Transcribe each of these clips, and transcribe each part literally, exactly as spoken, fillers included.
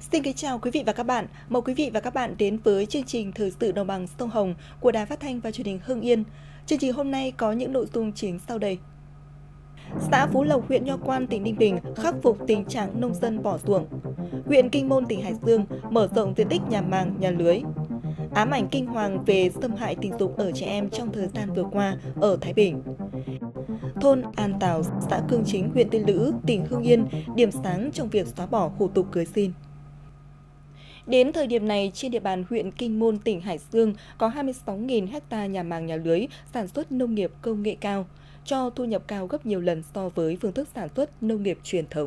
Xin kính chào quý vị và các bạn. Mời quý vị và các bạn đến với chương trình Thời sự đồng bằng sông Hồng của Đài Phát thanh và Truyền hình Hưng Yên. Chương trình hôm nay có những nội dung chính sau đây. Xã Phú Lộc, huyện Nho Quan, tỉnh Ninh Bình khắc phục tình trạng nông dân bỏ ruộng. Huyện Kinh Môn, tỉnh Hải Dương mở rộng diện tích nhà màng, nhà lưới. Ám ảnh kinh hoàng về xâm hại tình dục ở trẻ em trong thời gian vừa qua ở Thái Bình. Thôn An Tảo, xã Cương Chính, huyện Tiên Lữ, tỉnh Hưng Yên điểm sáng trong việc xóa bỏ hủ tục cưới xin. Đến thời điểm này, trên địa bàn huyện Kinh Môn, tỉnh Hải Dương có hai mươi sáu nghìn ha nhà màng nhà lưới sản xuất nông nghiệp công nghệ cao, cho thu nhập cao gấp nhiều lần so với phương thức sản xuất nông nghiệp truyền thống.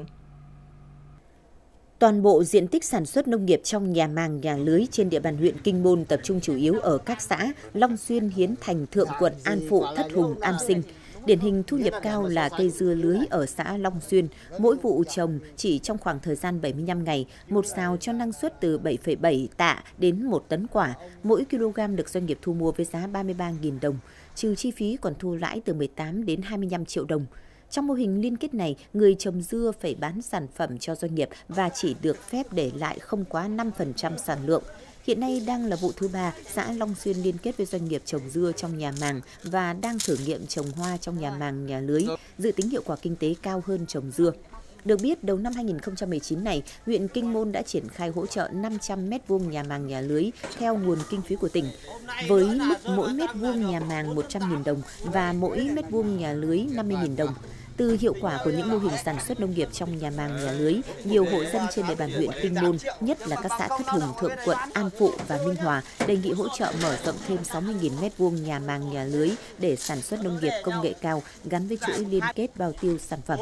Toàn bộ diện tích sản xuất nông nghiệp trong nhà màng nhà lưới trên địa bàn huyện Kinh Môn tập trung chủ yếu ở các xã Long Xuyên, Hiến Thành, Thượng Quận, An Phụ, Thất Hùng, An Sinh. Điển hình thu nhập cao là cây dưa lưới ở xã Long Xuyên, mỗi vụ trồng chỉ trong khoảng thời gian bảy mươi lăm ngày, một sào cho năng suất từ bảy phẩy bảy tạ đến một tấn quả, mỗi kg được doanh nghiệp thu mua với giá ba mươi ba nghìn đồng, trừ chi phí còn thu lãi từ mười tám đến hai mươi lăm triệu đồng. Trong mô hình liên kết này, người trồng dưa phải bán sản phẩm cho doanh nghiệp và chỉ được phép để lại không quá năm phần trăm sản lượng. Hiện nay đang là vụ thứ ba, xã Long Xuyên liên kết với doanh nghiệp trồng dưa trong nhà màng và đang thử nghiệm trồng hoa trong nhà màng nhà lưới, dự tính hiệu quả kinh tế cao hơn trồng dưa. Được biết, đầu năm hai nghìn không trăm mười chín này, huyện Kinh Môn đã triển khai hỗ trợ năm trăm mét vuông nhà màng nhà lưới theo nguồn kinh phí của tỉnh, với mức mỗi mét vuông nhà màng một trăm nghìn đồng và mỗi mét vuông nhà lưới năm mươi nghìn đồng. Từ hiệu quả của những mô hình sản xuất nông nghiệp trong nhà màng nhà lưới, nhiều hộ dân trên địa bàn huyện Kinh Môn, nhất là các xã Thất Hùng, Thượng Quận, An Phụ và Minh Hòa, đề nghị hỗ trợ mở rộng thêm sáu mươi nghìn mét vuông nhà màng nhà lưới để sản xuất nông nghiệp công nghệ cao gắn với chuỗi liên kết bao tiêu sản phẩm.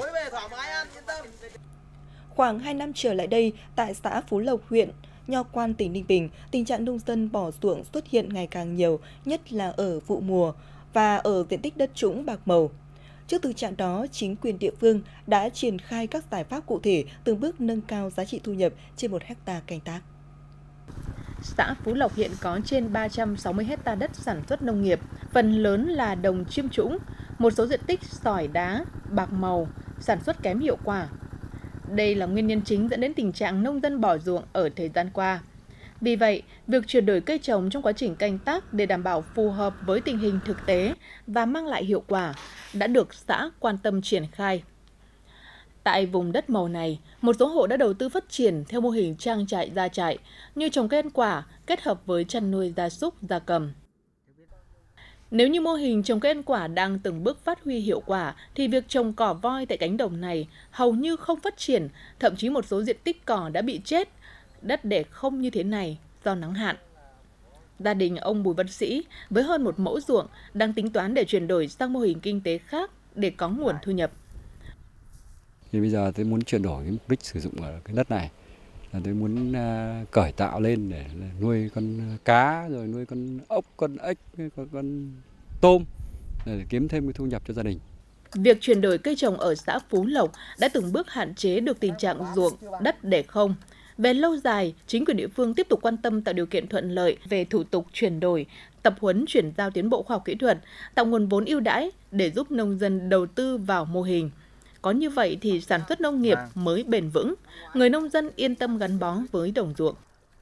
Khoảng hai năm trở lại đây, tại xã Phú Lộc, huyện Nho Quan, tỉnh Ninh Bình, tình trạng nông dân bỏ ruộng xuất hiện ngày càng nhiều, nhất là ở vụ mùa và ở diện tích đất trũng bạc màu. Trước thực trạng đó, chính quyền địa phương đã triển khai các giải pháp cụ thể từng bước nâng cao giá trị thu nhập trên một hectare canh tác. Xã Phú Lộc hiện có trên ba trăm sáu mươi hectare đất sản xuất nông nghiệp, phần lớn là đồng chiêm trũng, một số diện tích sỏi đá, bạc màu, sản xuất kém hiệu quả. Đây là nguyên nhân chính dẫn đến tình trạng nông dân bỏ ruộng ở thời gian qua. Vì vậy, việc chuyển đổi cây trồng trong quá trình canh tác để đảm bảo phù hợp với tình hình thực tế và mang lại hiệu quả đã được xã quan tâm triển khai. Tại vùng đất màu này, một số hộ đã đầu tư phát triển theo mô hình trang trại gia trại như trồng cây ăn quả kết hợp với chăn nuôi gia súc, gia cầm. Nếu như mô hình trồng cây ăn quả đang từng bước phát huy hiệu quả, thì việc trồng cỏ voi tại cánh đồng này hầu như không phát triển, thậm chí một số diện tích cỏ đã bị chết, đất để không như thế này do nắng hạn. Gia đình ông Bùi Văn Sĩ với hơn một mẫu ruộng đang tính toán để chuyển đổi sang mô hình kinh tế khác để có nguồn thu nhập. Thì bây giờ tôi muốn chuyển đổi cái mục đích sử dụng ở cái đất này, là tôi muốn uh, cởi tạo lên để nuôi con cá, rồi nuôi con ốc, con ếch, con, con tôm để kiếm thêm cái thu nhập cho gia đình. Việc chuyển đổi cây trồng ở xã Phú Lộc đã từng bước hạn chế được tình trạng ruộng đất để không. Về lâu dài, chính quyền địa phương tiếp tục quan tâm tạo điều kiện thuận lợi về thủ tục chuyển đổi, tập huấn chuyển giao tiến bộ khoa học kỹ thuật, tạo nguồn vốn ưu đãi để giúp nông dân đầu tư vào mô hình. Có như vậy thì sản xuất nông nghiệp mới bền vững, người nông dân yên tâm gắn bó với đồng ruộng.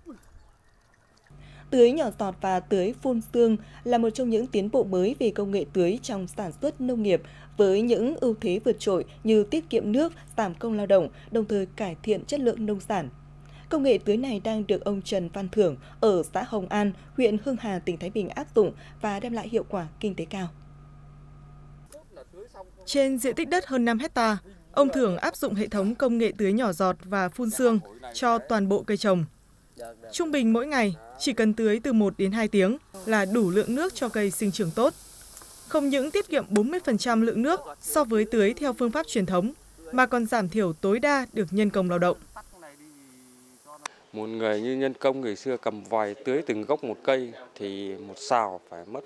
Tưới nhỏ giọt và tưới phun sương là một trong những tiến bộ mới về công nghệ tưới trong sản xuất nông nghiệp với những ưu thế vượt trội như tiết kiệm nước, giảm công lao động, đồng thời cải thiện chất lượng nông sản. Công nghệ tưới này đang được ông Trần Văn Thưởng ở xã Hồng An, huyện Hưng Hà, tỉnh Thái Bình áp dụng và đem lại hiệu quả kinh tế cao. Trên diện tích đất hơn năm hectare, ông Thưởng áp dụng hệ thống công nghệ tưới nhỏ giọt và phun sương cho toàn bộ cây trồng. Trung bình mỗi ngày chỉ cần tưới từ một đến hai tiếng là đủ lượng nước cho cây sinh trưởng tốt. Không những tiết kiệm bốn mươi phần trăm lượng nước so với tưới theo phương pháp truyền thống, mà còn giảm thiểu tối đa được nhân công lao động. Một người như nhân công ngày xưa cầm vòi tưới từng gốc một cây thì một sào phải mất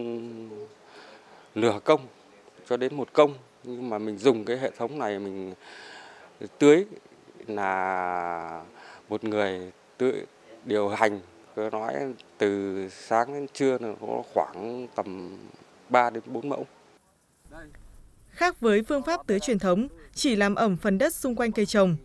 nửa công cho đến một công. Nhưng mà mình dùng cái hệ thống này mình tưới là một người tưới điều hành, cứ nói từ sáng đến trưa là có khoảng tầm ba đến bốn mẫu. Khác với phương pháp tưới truyền thống, chỉ làm ẩm phần đất xung quanh cây trồng.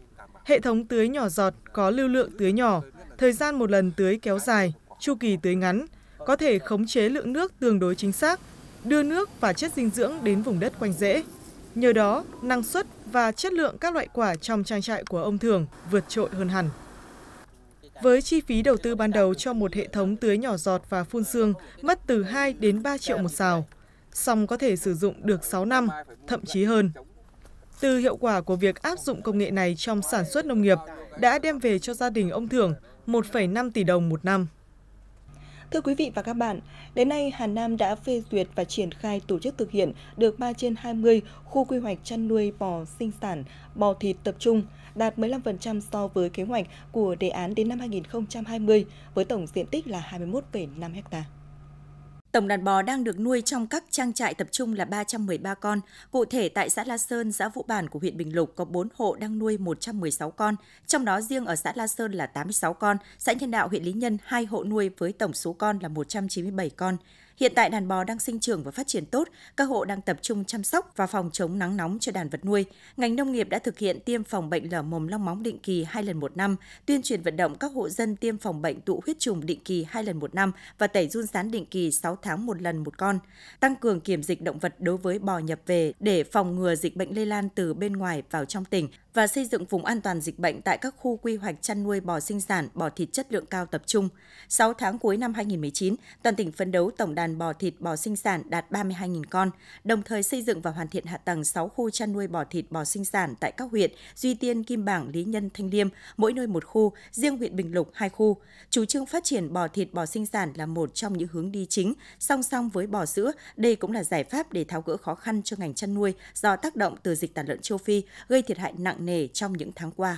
Hệ thống tưới nhỏ giọt có lưu lượng tưới nhỏ, thời gian một lần tưới kéo dài, chu kỳ tưới ngắn, có thể khống chế lượng nước tương đối chính xác, đưa nước và chất dinh dưỡng đến vùng đất quanh rễ. Nhờ đó, năng suất và chất lượng các loại quả trong trang trại của ông Thường vượt trội hơn hẳn. Với chi phí đầu tư ban đầu cho một hệ thống tưới nhỏ giọt và phun sương mất từ hai đến ba triệu một sào, song có thể sử dụng được sáu năm, thậm chí hơn. Từ hiệu quả của việc áp dụng công nghệ này trong sản xuất nông nghiệp đã đem về cho gia đình ông Thường một phẩy năm tỷ đồng một năm. Thưa quý vị và các bạn, đến nay Hà Nam đã phê duyệt và triển khai tổ chức thực hiện được ba trên hai mươi khu quy hoạch chăn nuôi bò sinh sản, bò thịt tập trung, đạt mười lăm phần trăm so với kế hoạch của đề án đến năm hai nghìn không trăm hai mươi, với tổng diện tích là hai mươi mốt phẩy năm ha. Tổng đàn bò đang được nuôi trong các trang trại tập trung là ba trăm mười ba con. Cụ thể, tại xã La Sơn, xã Vũ Bản của huyện Bình Lục có bốn hộ đang nuôi một trăm mười sáu con, trong đó riêng ở xã La Sơn là tám mươi sáu con, xã Nhân Đạo, huyện Lý Nhân hai hộ nuôi với tổng số con là một trăm chín mươi bảy con. Hiện tại đàn bò đang sinh trưởng và phát triển tốt, các hộ đang tập trung chăm sóc và phòng chống nắng nóng cho đàn vật nuôi. Ngành nông nghiệp đã thực hiện tiêm phòng bệnh lở mồm long móng định kỳ hai lần một năm, tuyên truyền vận động các hộ dân tiêm phòng bệnh tụ huyết trùng định kỳ hai lần một năm và tẩy giun sán định kỳ sáu tháng một lần một con, tăng cường kiểm dịch động vật đối với bò nhập về để phòng ngừa dịch bệnh lây lan từ bên ngoài vào trong tỉnh và xây dựng vùng an toàn dịch bệnh tại các khu quy hoạch chăn nuôi bò sinh sản, bò thịt chất lượng cao tập trung. sáu tháng cuối năm hai nghìn không trăm mười chín, toàn tỉnh phấn đấu tổng đàn bò thịt bò sinh sản đạt ba mươi hai nghìn con, đồng thời xây dựng và hoàn thiện hạ tầng sáu khu chăn nuôi bò thịt bò sinh sản tại các huyện Duy Tiên, Kim Bảng, Lý Nhân, Thanh Liêm, mỗi nơi một khu, riêng huyện Bình Lục hai khu. Chủ trương phát triển bò thịt bò sinh sản là một trong những hướng đi chính, song song với bò sữa, đây cũng là giải pháp để tháo gỡ khó khăn cho ngành chăn nuôi do tác động từ dịch tả lợn châu Phi gây thiệt hại nặng nề trong những tháng qua.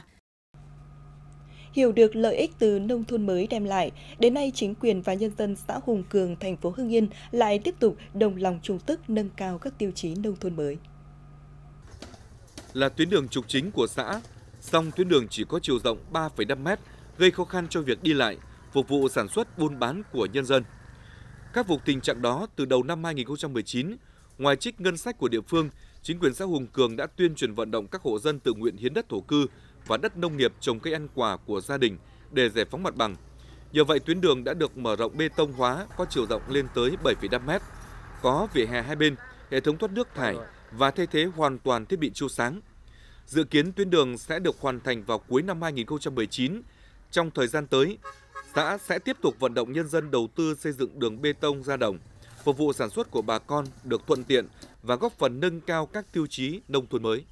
Hiểu được lợi ích từ nông thôn mới đem lại, đến nay chính quyền và nhân dân xã Hùng Cường, thành phố Hưng Yên lại tiếp tục đồng lòng chung sức nâng cao các tiêu chí nông thôn mới. Là tuyến đường trục chính của xã, song tuyến đường chỉ có chiều rộng ba phẩy năm mét, gây khó khăn cho việc đi lại, phục vụ sản xuất buôn bán của nhân dân. Khắc phục tình trạng đó, từ đầu năm hai nghìn không trăm mười chín, ngoài trích ngân sách của địa phương, chính quyền xã Hùng Cường đã tuyên truyền vận động các hộ dân tự nguyện hiến đất thổ cư và đất nông nghiệp trồng cây ăn quả của gia đình để giải phóng mặt bằng. Nhờ vậy, tuyến đường đã được mở rộng bê tông hóa, có chiều rộng lên tới bảy phẩy năm mét, có vỉa hè hai bên, hệ thống thoát nước thải và thay thế hoàn toàn thiết bị chiếu sáng. Dự kiến tuyến đường sẽ được hoàn thành vào cuối năm hai nghìn không trăm mười chín. Trong thời gian tới, xã sẽ tiếp tục vận động nhân dân đầu tư xây dựng đường bê tông ra đồng, phục vụ sản xuất của bà con được thuận tiện và góp phần nâng cao các tiêu chí nông thôn mới.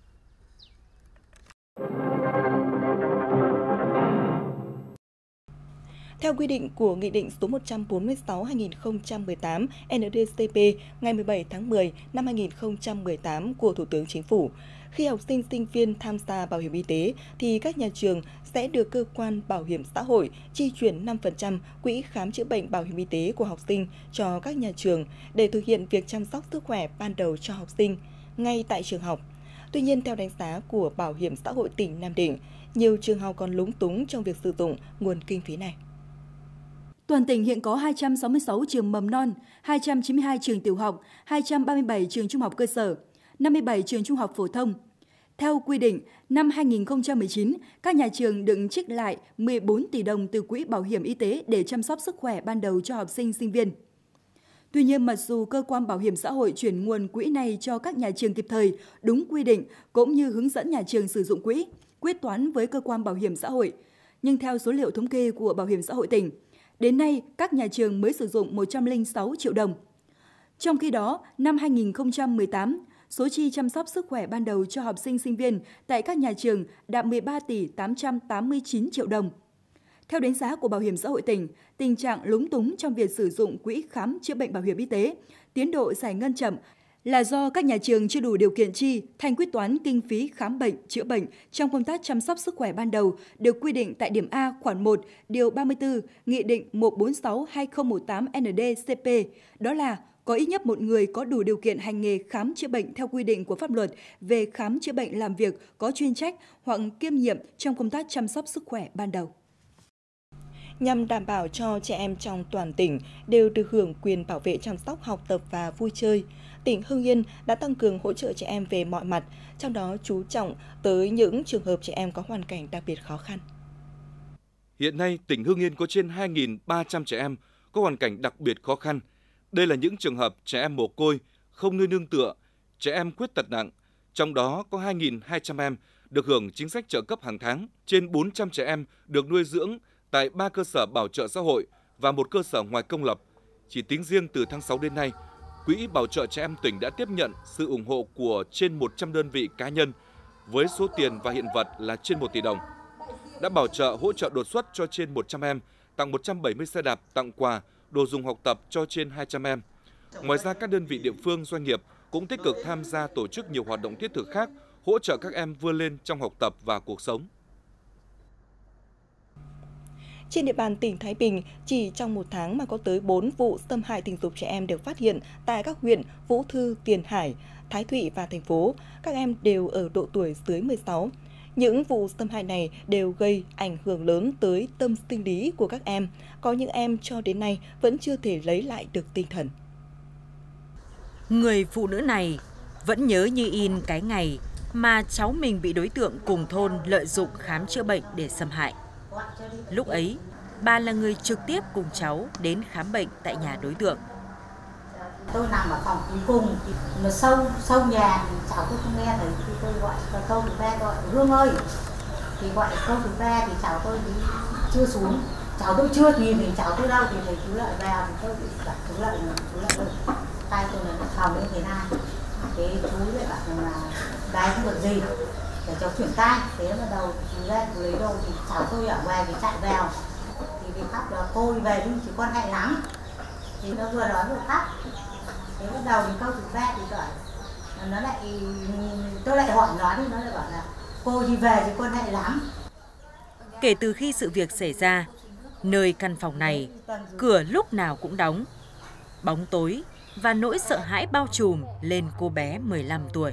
Theo quy định của Nghị định số một trăm bốn mươi sáu trên hai nghìn không trăm mười tám N D C P ngày mười bảy tháng mười năm hai nghìn không trăm mười tám của Thủ tướng Chính phủ, khi học sinh sinh viên tham gia bảo hiểm y tế thì các nhà trường sẽ được cơ quan bảo hiểm xã hội chi chuyển năm phần trăm quỹ khám chữa bệnh bảo hiểm y tế của học sinh cho các nhà trường để thực hiện việc chăm sóc sức khỏe ban đầu cho học sinh ngay tại trường học. Tuy nhiên, theo đánh giá của Bảo hiểm xã hội tỉnh Nam Định, nhiều trường học còn lúng túng trong việc sử dụng nguồn kinh phí này. Toàn tỉnh hiện có hai trăm sáu mươi sáu trường mầm non, hai trăm chín mươi hai trường tiểu học, hai trăm ba mươi bảy trường trung học cơ sở, năm mươi bảy trường trung học phổ thông. Theo quy định, năm hai nghìn không trăm mười chín, các nhà trường được trích lại mười bốn tỷ đồng từ quỹ bảo hiểm y tế để chăm sóc sức khỏe ban đầu cho học sinh, sinh viên. Tuy nhiên, mặc dù cơ quan bảo hiểm xã hội chuyển nguồn quỹ này cho các nhà trường kịp thời, đúng quy định, cũng như hướng dẫn nhà trường sử dụng quỹ, quyết toán với cơ quan bảo hiểm xã hội, nhưng theo số liệu thống kê của Bảo hiểm xã hội tỉnh, đến nay các nhà trường mới sử dụng một trăm lẻ sáu triệu đồng. Trong khi đó, năm hai nghìn không trăm mười tám, số chi chăm sóc sức khỏe ban đầu cho học sinh, sinh viên tại các nhà trường đạt mười ba tỷ tám trăm tám mươi chín triệu đồng. Theo đánh giá của Bảo hiểm xã hội tỉnh, tình trạng lúng túng trong việc sử dụng quỹ khám chữa bệnh bảo hiểm y tế, tiến độ giải ngân chậm là do các nhà trường chưa đủ điều kiện chi thanh quyết toán kinh phí khám bệnh, chữa bệnh trong công tác chăm sóc sức khỏe ban đầu được quy định tại điểm A khoản một, điều ba mươi tư, Nghị định một trăm bốn mươi sáu trên hai nghìn không trăm mười tám N D C P, đó là có ít nhất một người có đủ điều kiện hành nghề khám chữa bệnh theo quy định của pháp luật về khám chữa bệnh làm việc có chuyên trách hoặc kiêm nhiệm trong công tác chăm sóc sức khỏe ban đầu. nhằm đảm bảo cho trẻ em trong toàn tỉnh đều được hưởng quyền bảo vệ chăm sóc, học tập và vui chơi. Tỉnh Hưng Yên đã tăng cường hỗ trợ trẻ em về mọi mặt, trong đó chú trọng tới những trường hợp trẻ em có hoàn cảnh đặc biệt khó khăn. Hiện nay, tỉnh Hưng Yên có trên hai nghìn ba trăm trẻ em có hoàn cảnh đặc biệt khó khăn. Đây là những trường hợp trẻ em mồ côi, không nơi nương tựa, trẻ em khuyết tật nặng. Trong đó có hai nghìn hai trăm em được hưởng chính sách trợ cấp hàng tháng, trên bốn trăm trẻ em được nuôi dưỡng tại ba cơ sở bảo trợ xã hội và một cơ sở ngoài công lập. Chỉ tính riêng từ tháng sáu đến nay, Quỹ Bảo trợ Trẻ Em tỉnh đã tiếp nhận sự ủng hộ của trên một trăm đơn vị cá nhân với số tiền và hiện vật là trên một tỷ đồng. Đã bảo trợ hỗ trợ đột xuất cho trên một trăm em, tặng một trăm bảy mươi xe đạp, tặng quà, đồ dùng học tập cho trên hai trăm em. Ngoài ra, các đơn vị địa phương, doanh nghiệp cũng tích cực tham gia tổ chức nhiều hoạt động thiết thực khác, hỗ trợ các em vươn lên trong học tập và cuộc sống. Trên địa bàn tỉnh Thái Bình, chỉ trong một tháng mà có tới bốn vụ xâm hại tình dục trẻ em được phát hiện tại các huyện Vũ Thư, Tiền Hải, Thái Thụy và thành phố. Các em đều ở độ tuổi dưới mười sáu. Những vụ xâm hại này đều gây ảnh hưởng lớn tới tâm sinh lý của các em. Có những em cho đến nay vẫn chưa thể lấy lại được tinh thần. Người phụ nữ này vẫn nhớ như in cái ngày mà cháu mình bị đối tượng cùng thôn lợi dụng khám chữa bệnh để xâm hại. Lúc ấy, bà là người trực tiếp cùng cháu đến khám bệnh tại nhà đối tượng. Tôi nằm ở phòng cuối cùng, mà sâu sâu nhà thì cháu tôi không nghe thấy, thì tôi gọi câu thứ ba, gọi Hương ơi, thì gọi câu thứ ba thì cháu tôi thì chưa xuống, cháu tôi chưa nhìn thì cháu tôi đâu thì thầy chú lại vào thì tôi bị bảo chú lại chú lại ơi, tay tôi là phòng như thế này, thế chú lại bảo rằng là đái không được gì để cháu chuyển tay, thế bắt đầu chú ra chú lấy đồ thì cháu tôi ở ngoài thì chạy vào thì vì khóc là cô về đi chỉ con hại lắm, thì nó vừa nói vừa khóc. Thế bắt đầu thì câu thứ ba thì gọi nó lại tôi lại hỏi nó thì nó lại bảo là cô đi về thì con hại lắm. Kể từ khi sự việc xảy ra, nơi căn phòng này cửa lúc nào cũng đóng, bóng tối và nỗi sợ hãi bao trùm lên cô bé mười lăm tuổi.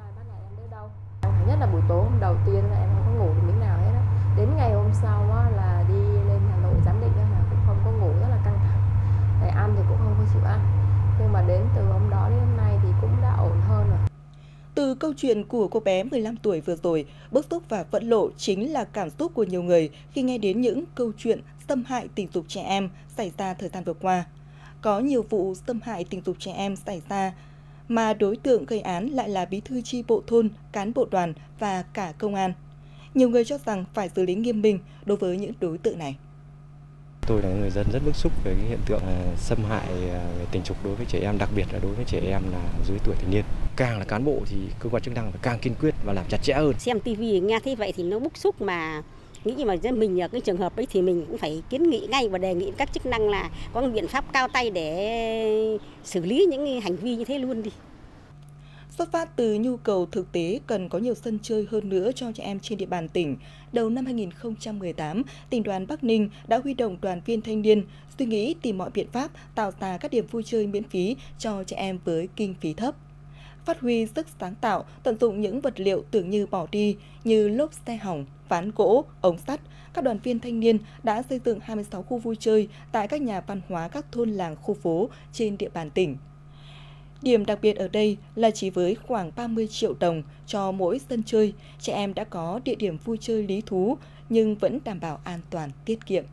Nhất là buổi tối hôm đầu tiên là em không có ngủ được miếng nào hết á. Đến ngày hôm sau á, là đi lên Hà Nội giám định là cũng không có ngủ, rất là căng thẳng. Để ăn thì cũng không có chịu ăn. Nhưng mà đến từ hôm đó đến hôm nay thì cũng đã ổn hơn rồi. Từ câu chuyện của cô bé mười lăm tuổi vừa rồi, bức xúc và phẫn nộ chính là cảm xúc của nhiều người khi nghe đến những câu chuyện xâm hại tình dục trẻ em xảy ra thời gian vừa qua. Có nhiều vụ xâm hại tình dục trẻ em xảy ra mà đối tượng gây án lại là bí thư chi bộ thôn, cán bộ đoàn và cả công an. Nhiều người cho rằng phải xử lý nghiêm minh đối với những đối tượng này. Tôi là người dân rất bức xúc về cái hiện tượng xâm hại về tình dục đối với trẻ em, đặc biệt là đối với trẻ em là dưới tuổi thành niên. Càng là cán bộ thì cơ quan chức năng phải càng kiên quyết và làm chặt chẽ hơn. Xem tivi nghe thế vậy thì nó bức xúc, mà nghĩ mà dân mình ở cái trường hợp ấy thì mình cũng phải kiến nghị ngay và đề nghị các chức năng là có một biện pháp cao tay để xử lý những hành vi như thế luôn đi. Xuất phát từ nhu cầu thực tế cần có nhiều sân chơi hơn nữa cho trẻ em trên địa bàn tỉnh, đầu năm hai nghìn không trăm mười tám, tỉnh đoàn Bắc Ninh đã huy động đoàn viên thanh niên suy nghĩ tìm mọi biện pháp tạo ra các điểm vui chơi miễn phí cho trẻ em với kinh phí thấp. Phát huy sức sáng tạo, tận dụng những vật liệu tưởng như bỏ đi như lốp xe hỏng, ván gỗ, ống sắt, các đoàn viên thanh niên đã xây dựng hai mươi sáu khu vui chơi tại các nhà văn hóa các thôn làng khu phố trên địa bàn tỉnh. Điểm đặc biệt ở đây là chỉ với khoảng ba mươi triệu đồng cho mỗi sân chơi, trẻ em đã có địa điểm vui chơi lý thú nhưng vẫn đảm bảo an toàn, tiết kiệm.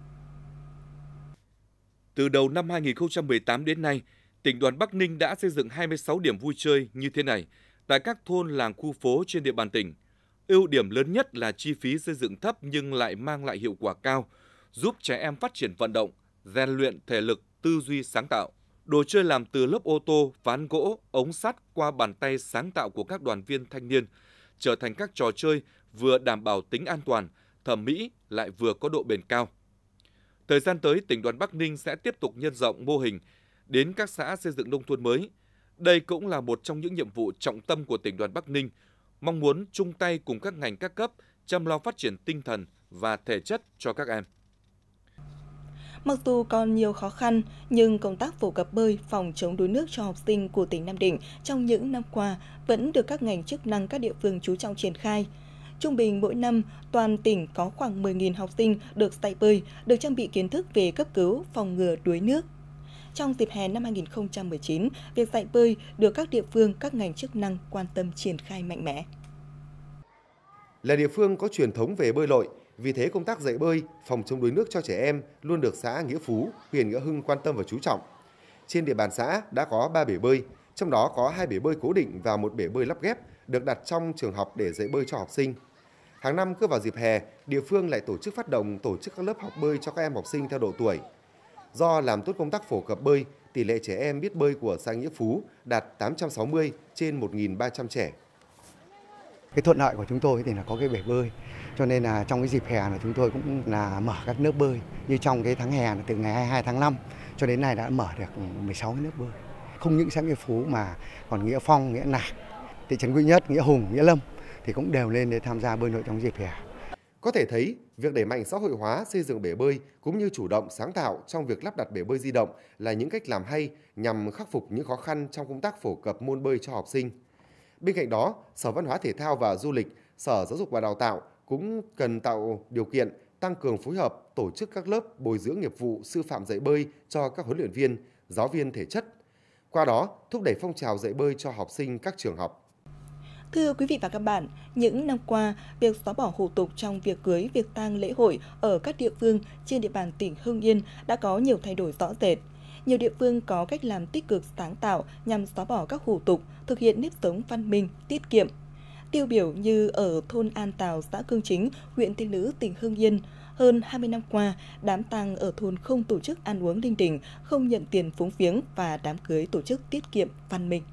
Từ đầu năm hai nghìn không trăm mười tám đến nay, tỉnh đoàn Bắc Ninh đã xây dựng hai mươi sáu điểm vui chơi như thế này tại các thôn làng khu phố trên địa bàn tỉnh. Ưu điểm lớn nhất là chi phí xây dựng thấp nhưng lại mang lại hiệu quả cao, giúp trẻ em phát triển vận động, rèn luyện thể lực, tư duy sáng tạo. Đồ chơi làm từ lớp ô tô, ván gỗ, ống sắt qua bàn tay sáng tạo của các đoàn viên thanh niên trở thành các trò chơi vừa đảm bảo tính an toàn, thẩm mỹ lại vừa có độ bền cao. Thời gian tới, tỉnh đoàn Bắc Ninh sẽ tiếp tục nhân rộng mô hình đến các xã xây dựng nông thôn mới. Đây cũng là một trong những nhiệm vụ trọng tâm của tỉnh đoàn Bắc Ninh, mong muốn chung tay cùng các ngành các cấp chăm lo phát triển tinh thần và thể chất cho các em. Mặc dù còn nhiều khó khăn, nhưng công tác phổ cập bơi, phòng chống đuối nước cho học sinh của tỉnh Nam Định trong những năm qua vẫn được các ngành chức năng các địa phương chú trọng triển khai. Trung bình mỗi năm, toàn tỉnh có khoảng mười nghìn học sinh được dạy bơi, được trang bị kiến thức về cấp cứu, phòng ngừa đuối nước. Trong dịp hè năm hai nghìn không trăm mười chín, việc dạy bơi được các địa phương, các ngành chức năng quan tâm triển khai mạnh mẽ. Là địa phương có truyền thống về bơi lội, vì thế công tác dạy bơi, phòng chống đuối nước cho trẻ em luôn được xã Nghĩa Phú, huyện Nghĩa Hưng quan tâm và chú trọng. Trên địa bàn xã đã có ba bể bơi, trong đó có hai bể bơi cố định và một bể bơi lắp ghép được đặt trong trường học để dạy bơi cho học sinh. Hàng năm cứ vào dịp hè, địa phương lại tổ chức phát động tổ chức các lớp học bơi cho các em học sinh theo độ tuổi. Do làm tốt công tác phổ cập bơi, tỷ lệ trẻ em biết bơi của xã Nghĩa Phú đạt tám trăm sáu mươi trên một nghìn ba trăm trẻ. Cái thuận lợi của chúng tôi thì là có cái bể bơi, cho nên là trong cái dịp hè là chúng tôi cũng là mở các lớp bơi. Như trong cái tháng hè là từ ngày hai mươi hai tháng năm cho đến nay đã mở được mười sáu cái lớp bơi. Không những xã Nghĩa Phú mà còn Nghĩa Phong, Nghĩa Nạc, thị trấn Quy Nhất, Nghĩa Hùng, Nghĩa Lâm thì cũng đều lên để tham gia bơi lội trong dịp hè. Có thể thấy, việc đẩy mạnh xã hội hóa xây dựng bể bơi cũng như chủ động sáng tạo trong việc lắp đặt bể bơi di động là những cách làm hay nhằm khắc phục những khó khăn trong công tác phổ cập môn bơi cho học sinh. Bên cạnh đó, Sở Văn hóa Thể thao và Du lịch, Sở Giáo dục và Đào tạo cũng cần tạo điều kiện tăng cường phối hợp tổ chức các lớp bồi dưỡng nghiệp vụ sư phạm dạy bơi cho các huấn luyện viên, giáo viên thể chất. Qua đó, thúc đẩy phong trào dạy bơi cho học sinh các trường học. Thưa quý vị và các bạn, những năm qua, việc xóa bỏ hủ tục trong việc cưới, việc tang, lễ hội ở các địa phương trên địa bàn tỉnh Hưng Yên đã có nhiều thay đổi rõ rệt. Nhiều địa phương có cách làm tích cực sáng tạo nhằm xóa bỏ các hủ tục, thực hiện nếp sống văn minh, tiết kiệm. Tiêu biểu như ở thôn An Tào, xã Cương Chính, huyện Tiên Lữ, tỉnh Hưng Yên, hơn hai mươi năm qua, đám tang ở thôn không tổ chức ăn uống linh đình, không nhận tiền phúng viếng và đám cưới tổ chức tiết kiệm, văn minh.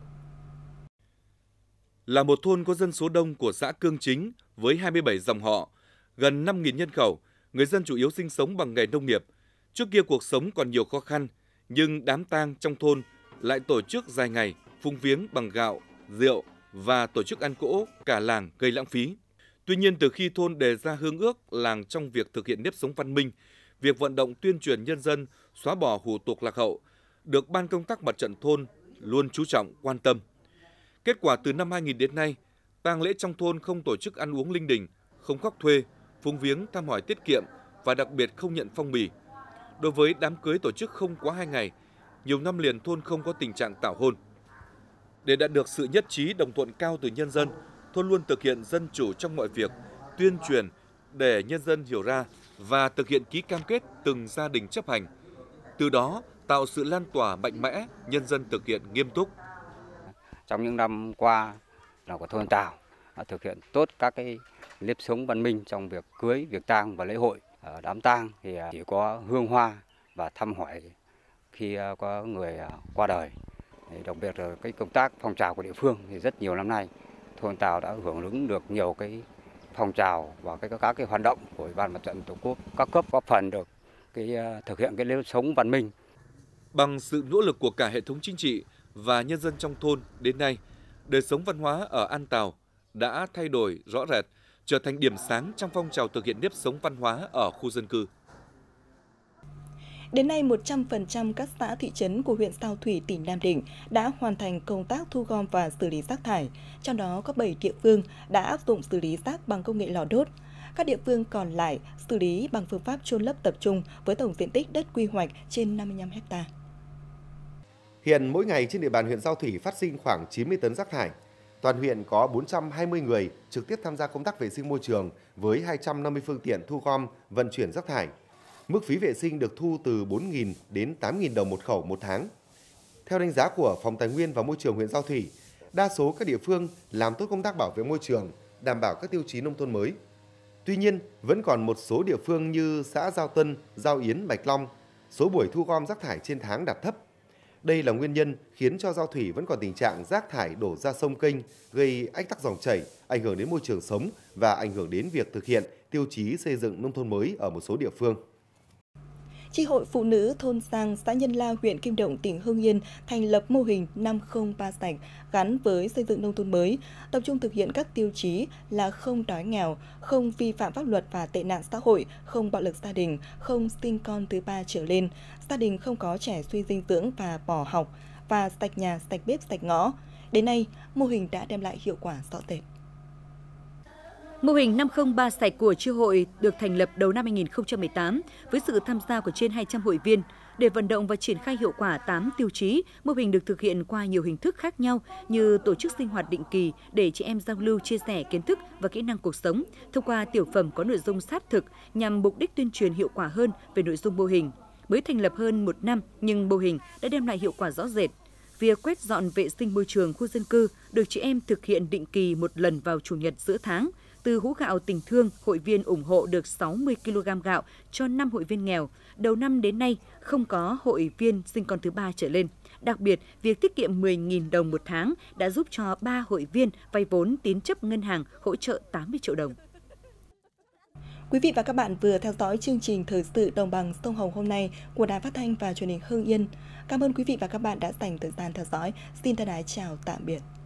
Là một thôn có dân số đông của xã Cương Chính với hai mươi bảy dòng họ, gần năm nghìn nhân khẩu, người dân chủ yếu sinh sống bằng nghề nông nghiệp. Trước kia cuộc sống còn nhiều khó khăn, nhưng đám tang trong thôn lại tổ chức dài ngày, phúng viếng bằng gạo, rượu và tổ chức ăn cỗ cả làng gây lãng phí. Tuy nhiên, từ khi thôn đề ra hương ước làng trong việc thực hiện nếp sống văn minh, việc vận động tuyên truyền nhân dân xóa bỏ hủ tục lạc hậu được Ban công tác mặt trận thôn luôn chú trọng quan tâm. Kết quả từ năm hai nghìn đến nay, tang lễ trong thôn không tổ chức ăn uống linh đình, không khóc thuê, phúng viếng thăm hỏi tiết kiệm và đặc biệt không nhận phong bì. Đối với đám cưới tổ chức không quá hai ngày, nhiều năm liền thôn không có tình trạng tảo hôn. Để đạt được sự nhất trí đồng thuận cao từ nhân dân, thôn luôn thực hiện dân chủ trong mọi việc, tuyên truyền để nhân dân hiểu ra và thực hiện ký cam kết từng gia đình chấp hành. Từ đó tạo sự lan tỏa mạnh mẽ, nhân dân thực hiện nghiêm túc. Trong những năm qua là của thôn Tào đã thực hiện tốt các cái nếp sống văn minh trong việc cưới, việc tang và lễ hội. Ở đám tang thì chỉ có hương hoa và thăm hỏi khi có người qua đời. Đặc biệt là cái công tác phong trào của địa phương thì rất nhiều năm nay thôn Tào đã hưởng ứng được nhiều cái phong trào và cái các cái hoạt động của Ủy ban Mặt trận Tổ quốc các cấp, góp phần được cái thực hiện cái nếp sống văn minh. Bằng sự nỗ lực của cả hệ thống chính trị và nhân dân trong thôn, đến nay đời sống văn hóa ở An Tào đã thay đổi rõ rệt, trở thành điểm sáng trong phong trào thực hiện nếp sống văn hóa ở khu dân cư. Đến nay, một trăm phần trăm các xã thị trấn của huyện Sao Thủy, tỉnh Nam Định đã hoàn thành công tác thu gom và xử lý rác thải. Trong đó có bảy địa phương đã áp dụng xử lý rác bằng công nghệ lò đốt. Các địa phương còn lại xử lý bằng phương pháp chôn lấp tập trung với tổng diện tích đất quy hoạch trên năm mươi lăm héc ta. Hiện mỗi ngày trên địa bàn huyện Sao Thủy phát sinh khoảng chín mươi tấn rác thải. Toàn huyện có bốn trăm hai mươi người trực tiếp tham gia công tác vệ sinh môi trường với hai trăm năm mươi phương tiện thu gom, vận chuyển rác thải. Mức phí vệ sinh được thu từ bốn nghìn đến tám nghìn đồng một khẩu một tháng. Theo đánh giá của Phòng Tài nguyên và Môi trường huyện Sao Thủy, đa số các địa phương làm tốt công tác bảo vệ môi trường, đảm bảo các tiêu chí nông thôn mới. Tuy nhiên, vẫn còn một số địa phương như xã Giao Tân, Giao Yến, Bạch Long, số buổi thu gom rác thải trên tháng đạt thấp. Đây là nguyên nhân khiến cho Giao Thủy vẫn còn tình trạng rác thải đổ ra sông kênh, gây ách tắc dòng chảy, ảnh hưởng đến môi trường sống và ảnh hưởng đến việc thực hiện tiêu chí xây dựng nông thôn mới ở một số địa phương. Chi hội Phụ nữ thôn Giang, xã Nhân La, huyện Kim Động, tỉnh Hưng Yên thành lập mô hình năm không ba sạch gắn với xây dựng nông thôn mới, tập trung thực hiện các tiêu chí là không đói nghèo, không vi phạm pháp luật và tệ nạn xã hội, không bạo lực gia đình, không sinh con thứ ba trở lên, gia đình không có trẻ suy dinh dưỡng và bỏ học, và sạch nhà, sạch bếp, sạch ngõ. Đến nay, mô hình đã đem lại hiệu quả rõ rệt. Mô hình năm không ba sạch của chi hội được thành lập đầu năm hai nghìn không trăm mười tám với sự tham gia của trên hai trăm hội viên. Để vận động và triển khai hiệu quả tám tiêu chí, mô hình được thực hiện qua nhiều hình thức khác nhau như tổ chức sinh hoạt định kỳ để chị em giao lưu chia sẻ kiến thức và kỹ năng cuộc sống, thông qua tiểu phẩm có nội dung sát thực nhằm mục đích tuyên truyền hiệu quả hơn về nội dung mô hình. Mới thành lập hơn một năm nhưng mô hình đã đem lại hiệu quả rõ rệt. Việc quét dọn vệ sinh môi trường khu dân cư được chị em thực hiện định kỳ một lần vào Chủ nhật giữa tháng. Từ hũ gạo tình thương, hội viên ủng hộ được sáu mươi ki lô gam gạo cho năm hội viên nghèo. Đầu năm đến nay, không có hội viên sinh con thứ ba trở lên. Đặc biệt, việc tiết kiệm mười nghìn đồng một tháng đã giúp cho ba hội viên vay vốn tín chấp ngân hàng hỗ trợ tám mươi triệu đồng. Quý vị và các bạn vừa theo dõi chương trình Thời sự Đồng bằng Sông Hồng hôm nay của Đài Phát thanh và Truyền hình Hưng Yên. Cảm ơn quý vị và các bạn đã dành thời gian theo dõi. Xin thân ái chào tạm biệt.